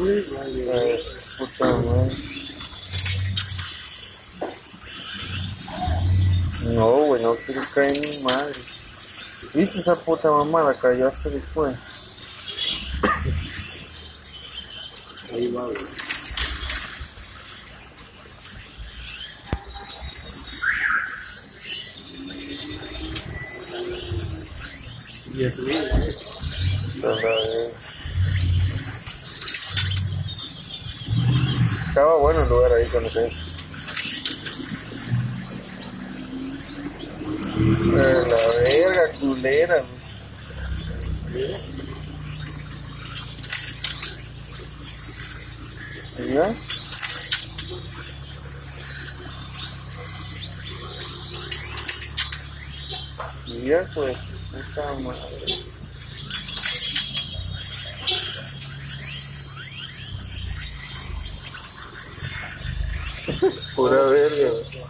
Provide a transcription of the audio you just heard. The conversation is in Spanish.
Ay, puta madre. No, güey, no quiero caer ni madre. ¿Viste esa puta mamada? Cayó hasta después. Ahí va, güey. Y así, güey. Estaba bueno el lugar ahí con usted. La verga, culera, güey. ¿Ya? Ya, pues, puta madre. Pura verga, güey.